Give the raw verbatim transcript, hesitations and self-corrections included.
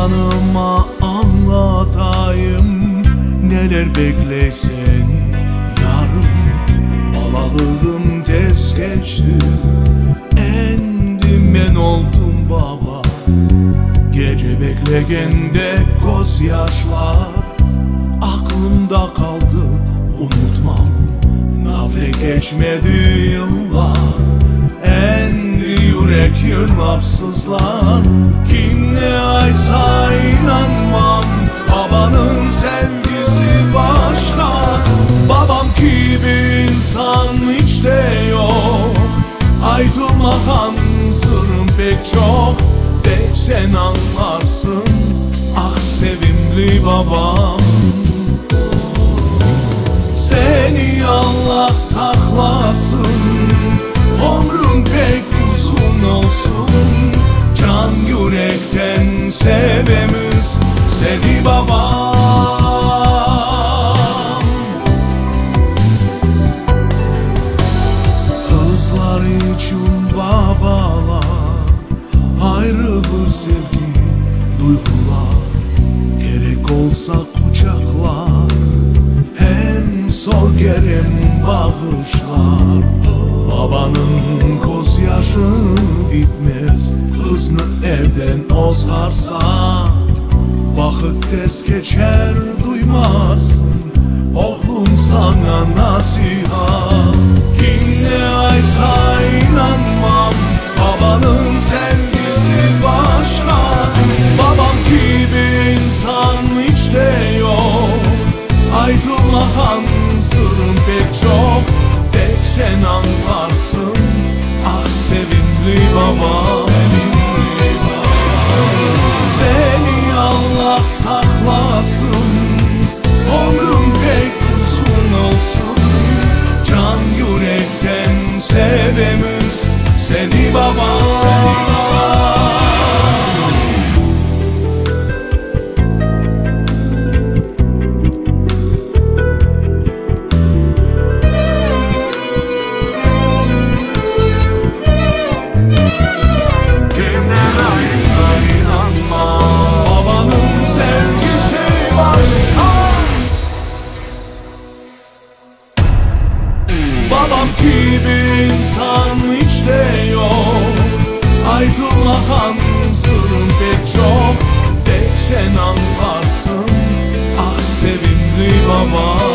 canıma anlatayım neler bekler seni yarım. Balalığım tez geçti, endim ben oldum baba. Gece beklegende gözyaşlar aklımda kaldı, unutmam. Nafile geçmedi yıllar, endi yürek yırlapsızlar. Kim ne aysa inanmam, babanın sevgisi başka. Babam gibi insan hiç de yok, ayrılmakan sırrım pek çok. Tek sen anlarsın, ah sevimli babam. Seni Allah saklasın, ömrün pek uzun olsun. Can yürekten sevemiz seni babam. Kızlar için babalar ayrı bir sevgi, duygular. Gerek olsa kucaklar, hem sor gerem bağışlar. Babanın gözyaşı bitmez, kızını evden ozarsa. Vakit tez geçer duymazsın, oğlum sana nasihat. Kim ne aysa inanmam, babanın sevgisi başka. Babam gibi insan hiç de yok, ayrılmakan sırrım pek çok. Tek sen anlarsın, ah sevimli baba. Seni Allah saklasın, ömrün pek uzun olsun. Can yürekten sevemiz seni baba. Babam gibi insan hiç de yok, ayrılmakan sırrım pek çok. Tek sen anlarsın, ah sevimli baba.